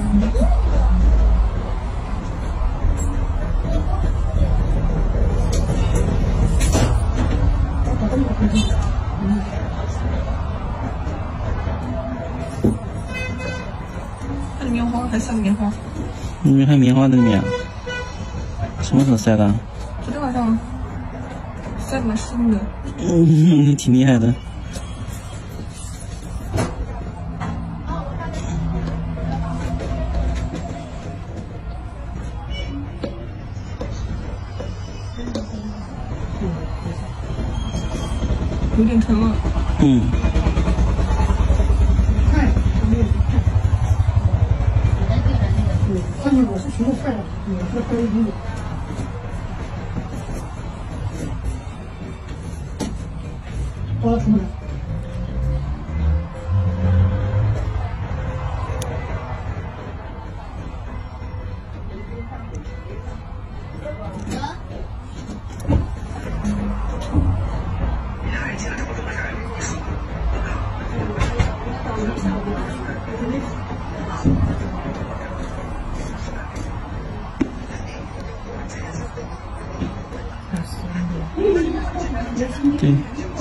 那里棉花还塞棉花？ 里面还有棉花在里面。什么时候塞的？ 昨天晚上塞的蛮深的。 你挺厉害的。 有点疼了。 嗯。 关键我是全部坏了，你是可以理解。我要出门。 对。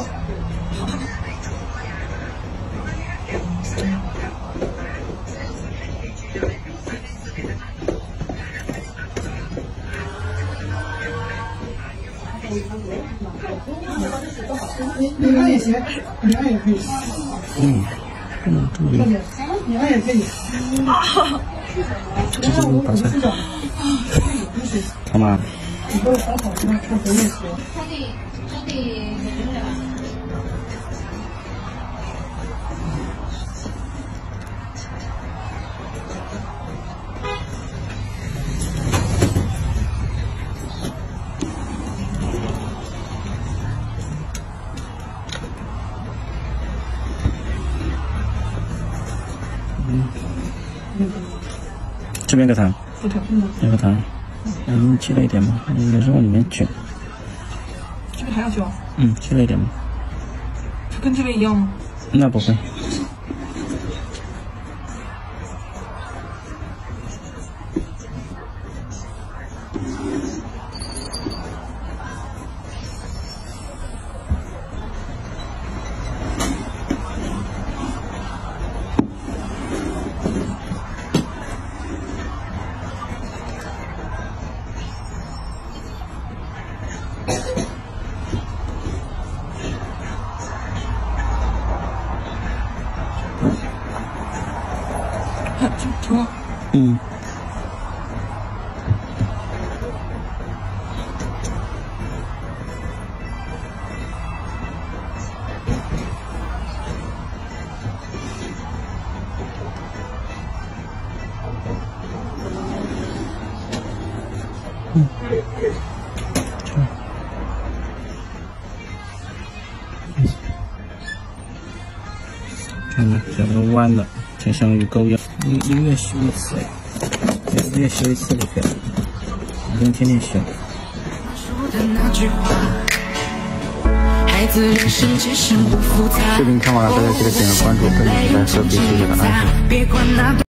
你按也行，你按也可以。 注意。 你按也可以。 这是我打菜。干嘛？ 你给我打好，看谁也行。 这边个糖， 不疼。 那个糖，你切了一点嘛，你也是往里面卷。 这边还要卷？ 切了一点嘛。 跟这边一样吗？ 那不会。 疼了。 这个弯的，就像鱼钩一样，一个月修一次，2个月修一次就可以了，不用天天修。视频看完了，大家记得点个关注，本期在手机谢谢的安全。